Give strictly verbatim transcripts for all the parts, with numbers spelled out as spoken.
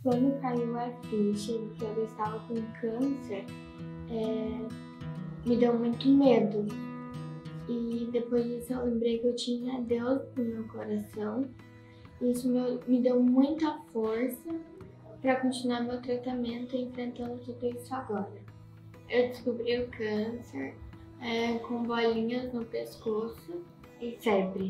Quando caiu a ficha de que eu estava com câncer, é, me deu muito medo. E depois disso eu lembrei que eu tinha Deus no meu coração. Isso me, me deu muita força para continuar meu tratamento e enfrentando tudo isso agora. Eu descobri o câncer é, com bolinhas no pescoço e febre.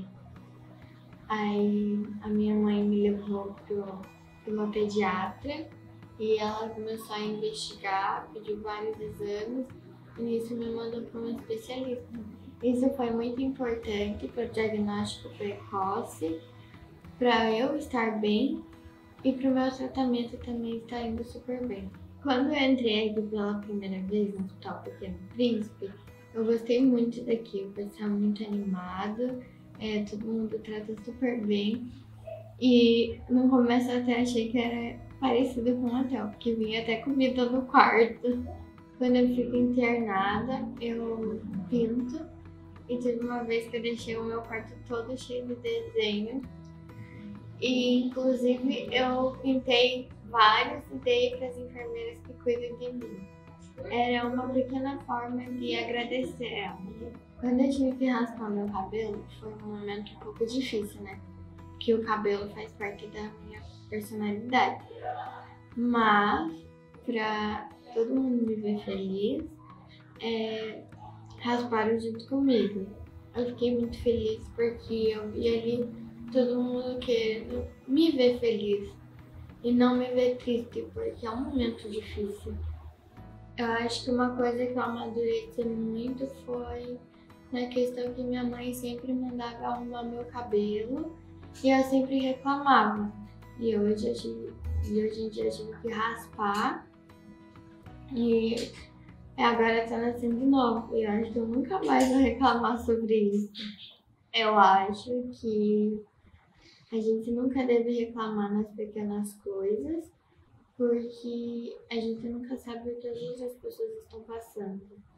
Aí a minha mãe me levou para uma pediatra e ela começou a investigar, pediu vários exames e nisso me mandou para um especialista. Isso foi muito importante para o diagnóstico precoce, para eu estar bem e para o meu tratamento também estar indo super bem. Quando eu entrei aqui pela primeira vez no Hospital Pequeno Príncipe, eu gostei muito daqui, o pessoal é muito animado, é, todo mundo trata super bem. E no começo eu até achei que era parecido com um hotel, porque vinha até comida no quarto. Quando eu fico internada, eu pinto. E teve uma vez que eu deixei o meu quarto todo cheio de desenho. E inclusive eu pintei vários e dei para as enfermeiras que cuidam de mim. Era uma pequena forma de agradecer ela. Quando eu tive que raspar meu cabelo, foi um momento um pouco difícil, né? Porque o cabelo faz parte da minha personalidade. Mas, pra todo mundo me ver feliz, é, rasparam junto comigo. Eu fiquei muito feliz porque eu vi ali todo mundo querendo me ver feliz e não me ver triste, porque é um momento difícil. Eu acho que uma coisa que eu amadureci muito foi na questão que minha mãe sempre mandava arrumar meu cabelo e eu sempre reclamava. E hoje, eu tive, e hoje em dia eu tive que raspar e agora tá nascendo de novo. E eu acho que eu nunca mais vou reclamar sobre isso. Eu acho que a gente nunca deve reclamar nas pequenas coisas, porque a gente nunca sabe o que as outras pessoas estão passando.